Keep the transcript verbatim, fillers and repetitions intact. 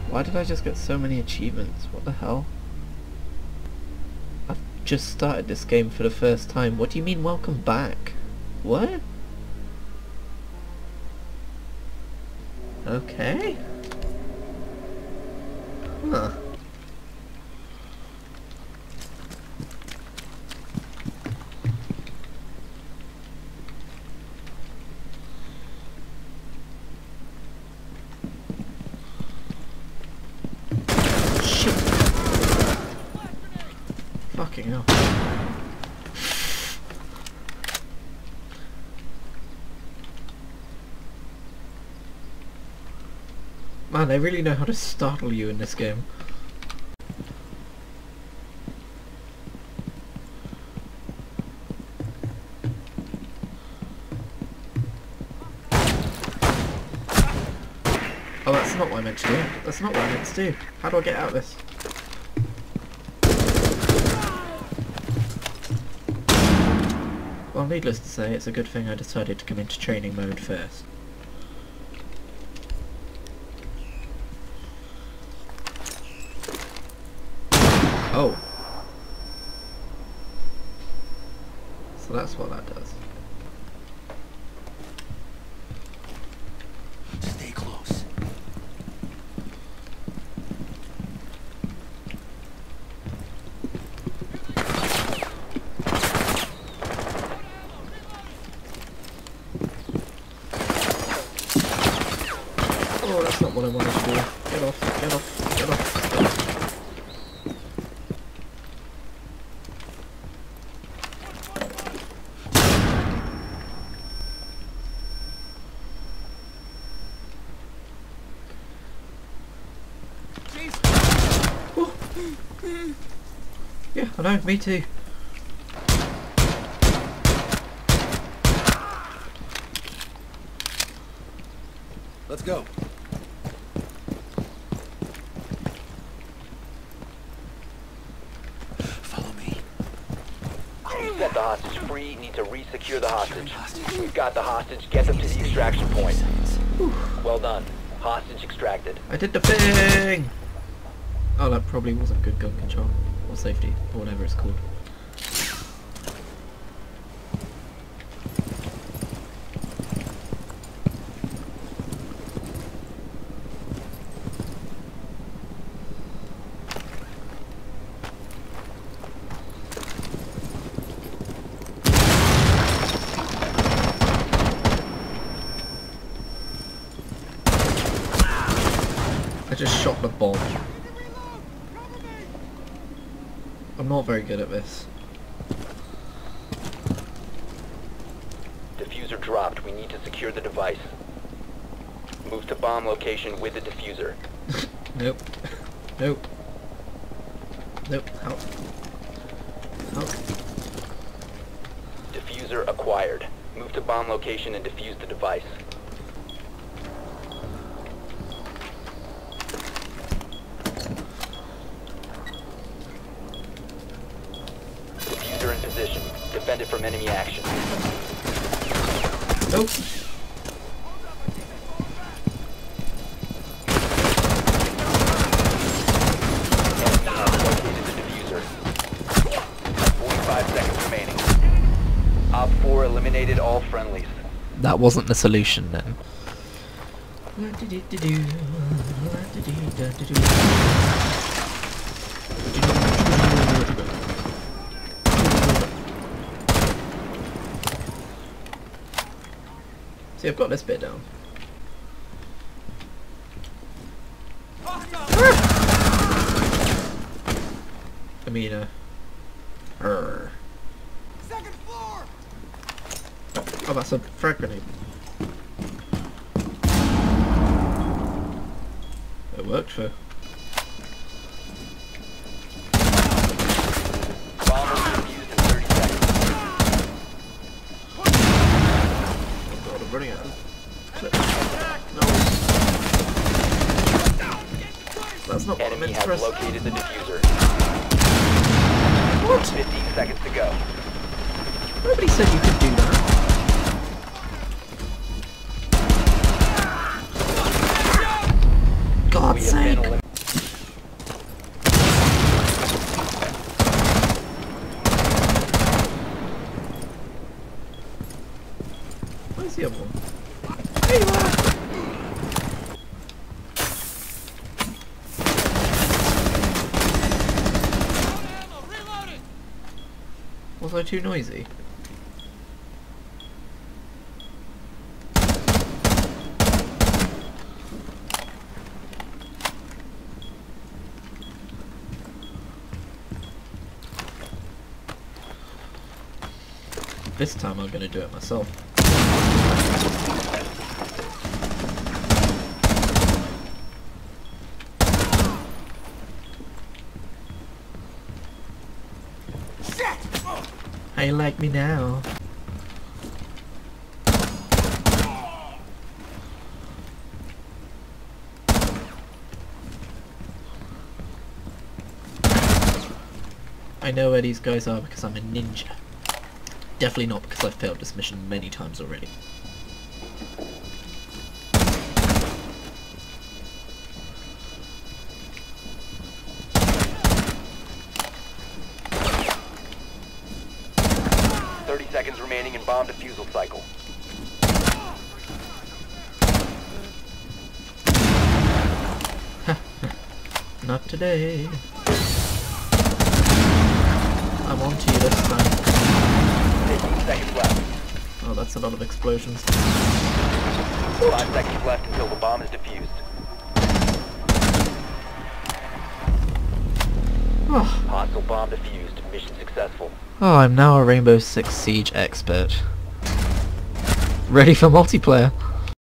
Why did I just get so many achievements? What the hell? I've just started this game for the first time. What do you mean welcome back? What? Okay. Huh. Shit. Fucking hell. Man, they really know how to startle you in this game. Oh, that's not what I meant to do. That's not what I meant to do. How do I get out of this? Well, needless to say, it's a good thing I decided to come into training mode first. Oh. So that's what that does. Stay close. Oh, that's not what I wanted to do. Get off, get off, get off. Yeah, I know, me too. Let's go. Follow me. You set the hostage free, need to re-secure the hostage. We've got the hostage, get them to the extraction point. Whew. Well done. Hostage extracted. I did the thing! Oh, that probably wasn't good gun control. Or safety, or whatever it's called. I just shot the bomb. I'm not very good at this. Diffuser dropped. We need to secure the device. Move to bomb location with the diffuser. Nope. Nope. Nope. Help. Help. Diffuser acquired. Move to bomb location and defuse the device. Diffuser in position. Defend it from enemy action. Nope. Enemy has located the diffuser. forty-five seconds remaining. Op four eliminated all friendlies. That wasn't the solution then. See, I've got this bit down. I mean, uh... Arr. Second floor. Oh, that's a frag grenade. It worked for... Bomb will be defused in thirty seconds. Oh god, I'm running out of clip. No. That's not what I Enemy meant to has press. located the diffuser. What? fifteen seconds to go. Nobody said you could do that. God's We have been sake. eliminated. Was I too noisy? This time I'm gonna do it myself. How you like me now? I know where these guys are because I'm a ninja. Definitely not because I've failed this mission many times already. thirty seconds remaining in bomb defusal cycle. Not today. I'm on to you this time. fifteen seconds left. Oh, that's a lot of explosions. Five seconds left until the bomb is defused. Oh. Hostile bomb defused. Mission successful. Oh, I'm now a Rainbow Six Siege expert. Ready for multiplayer.